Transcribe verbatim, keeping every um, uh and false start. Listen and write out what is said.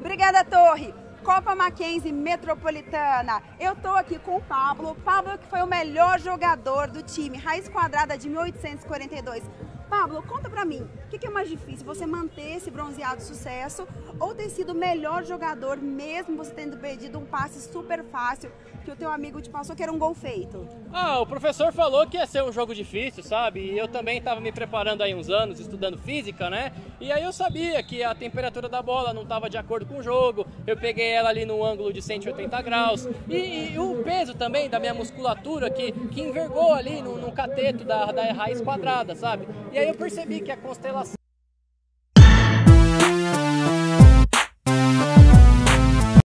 Obrigada, Torre. Copa Mackenzie Metropolitana. Eu tô aqui com o Pablo. Pablo que foi o melhor jogador do time, Raiz Quadrada de mil oitocentos e quarenta e dois. Pablo, conta pra mim, o que, que é mais difícil, você manter esse bronzeado sucesso ou ter sido o melhor jogador, mesmo você tendo perdido um passe super fácil que o teu amigo te passou, que era um gol feito? Ah, o professor falou que ia ser um jogo difícil, sabe? E eu também estava me preparando aí uns anos, estudando física, né? E aí eu sabia que a temperatura da bola não estava de acordo com o jogo, eu peguei ela ali no ângulo de cento e oitenta graus, e, e o peso também da minha musculatura que, que envergou ali no, no cateto da, da raiz quadrada, sabe? E aí eu percebi que a constelação